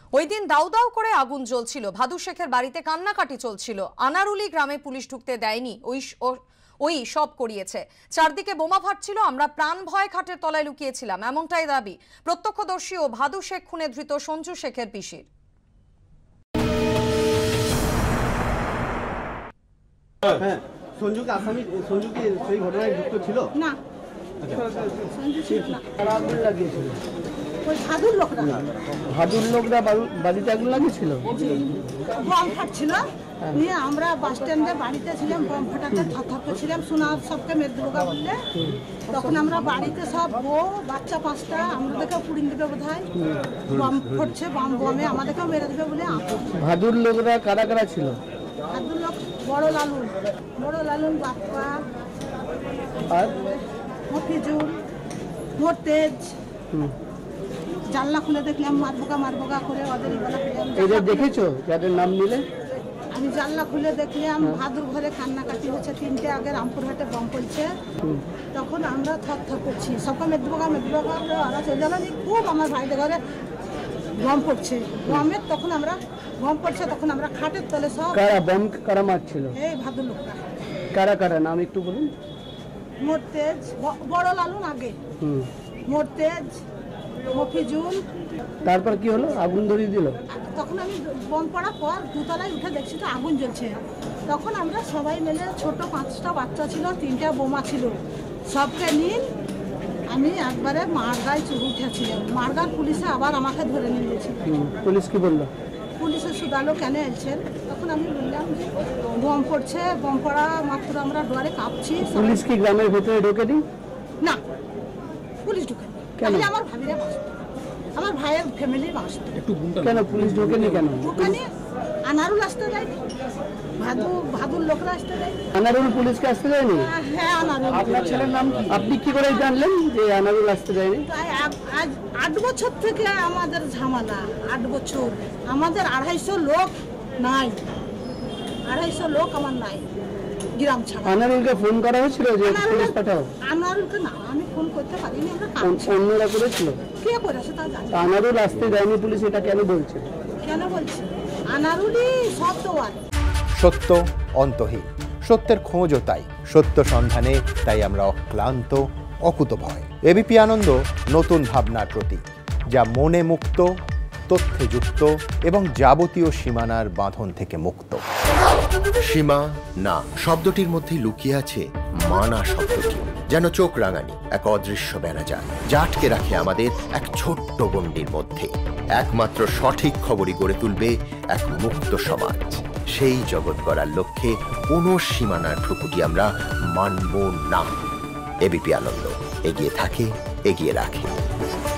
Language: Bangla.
ওই দিন দাউ দাউ করে আগুন জ্বলছিল। ভাদু শেখের বাড়িতে কান্নাকাটি চলছিল। আনারুলি গ্রামে পুলিশ ঢুকতে দেয়নি, ওই সব করিয়েছে। চারদিকে বোমা ফাটছিল, আমরা প্রাণ ভয় খাটের তলায় লুকিয়েছিলাম, এমনটাই দাবি প্রত্যক্ষদর্শী ও ভাদু শেখ খুনে ধৃত সঞ্জু শেখের পিসির। সঞ্জু কি আসামি? সঞ্জু কি সেই ঘটনায় যুক্ত ছিল? না, সঞ্জু ছিল না। আগুন লাগিয়েছিল ওই ভাদুর লোকরা। ভাদুর লোকরা বাড়িতে আগুন লাগিয়েছিল, বম ফাটছিল। নিয়ে আমরা বাস স্ট্যান্ডে বাড়িতে ছিলাম, বম ফাটাতে থরথর করছিলাম, সোনার সবকে মেদুগা বললে। তখন আমরা বাড়িতে সব বউ বাচ্চা 5টা, আমাদেরকে পুড়িয়ে দেবে বোধ হয়, বম ফুটছে, বমে আমাদেরকেও মেরে দেবে বলে। ভাদুর লোকরা কারা কারা ছিল? ভাদুর লোক বড় লালুন বাপ্পা আর মফিজুল, মোরতেজ। জানলা খুলে দেখলাম মারবোগা করে ওদের গলা পেলাম। এদের দেখেছো যাদের নাম নিলে? আমি জানলা খুলে দেখলাম ভাদুর ঘরে কান্নাকাটি হচ্ছে। 3টে আগে রামপুরহাটে বম পড়ছে। তখন আমরা থর করছি, সবকে মেদবোগা ওরা চলে গেল। খুব আমার ভাইদের ঘরে বম পড়ছে, বমের তখন আমরা বম পড়ছে, তখন আমরা খাটের তলে সব। কারা বম কারা মারছিল? এই ভাদুর লোকরা। কারা কারা নাম একটু বলুন। মোরতেজ, বড় লালুন আগে, মোরতেজ, মফিজুল। তারপর কি হলো? আগুন ধরিয়ে দিল। তখন আমি বম পড়ার পর দোতলায় উঠে দেখছি তো আগুন জ্বলছে। তখন আমরা সবাই মিলে, ছোট 5টা বাচ্চা ছিল, 3টা বোমা ছিল, সবকে নিয়ে আমি একবারে মারগাঁয় উঠেছিলাম। মারগাঁর পুলিশে আবার আমাকে ধরে নিয়ে গেছিল। পুলিশ কি বললো? পুলিশে শুধালো কেন এসেছেন? তখন আমি বললাম যে বম পড়ছে, বম পড়া মাত্র আমরা ডরে কাঁপছি। পুলিশ কি গ্রামের ভেতরে ঢোকেনি? না, পুলিশ ঢুকেনি। আমার ভাবিরা বাসত, আমার ভাইয়ের ফ্যামিলি বাসত। কেন পুলিশ ঢোকেনি? কেন ঢুকেনি? আনারুল আসতে দেয়নি, ভাদুর লোকরা আসতে দেয়নি। আনারুল পুলিশকে আসতে দেয়নি? হ্যাঁ, আনারুল। আপনার ছেলের নাম কি? আপনি কি করে জানলেন যে আনারুল আসতে দেয়নি? আজ 8 বছর থেকে আমাদের ঝামেলা। 8 বছর আমাদের 250 লোক নাই, 250 লোক আমার নাই গ্রাম ছাড়া। আনারুলকে ফোন করা হয়েছিল যে পুলিশ পাঠাও? আনারুলকে না, আমি ফোন করতে পারিনি। অন্যরা করেছিল? কে করেছে তা জানি। আনারুল আসতে দেয়নি পুলিশ, এটা কেন বলছে? কেন বলছি? আনারুলই সব দেওয়ার। সত্য অন্তহীন, সত্যের খোঁজও তাই, সত্য সন্ধানে তাই আমরা অক্লান্ত, অকুতভয়। এবিপি আনন্দ নতুন ভাবনার প্রতীক, যা মনে মুক্ত, তথ্যে যুক্ত এবং যাবতীয় সীমানার বাঁধন থেকে মুক্ত। সীমা না শব্দটির মধ্যে লুকিয়ে আছে মানা শব্দটি, যেন চোখ রাঙানি এক অদৃশ্য বেড়াজাল, যা আটকে রাখে আমাদের এক ছোট্ট গণ্ডির মধ্যে। একমাত্র সঠিক খবরই গড়ে তুলবে এক মুক্ত সমাজ। সেই জগৎ গড়ার লক্ষ্যে কোনো সীমানার ঠুকুটি আমরা মানব না। এবিপি আনন্দ এগিয়ে থাকে, এগিয়ে রাখে।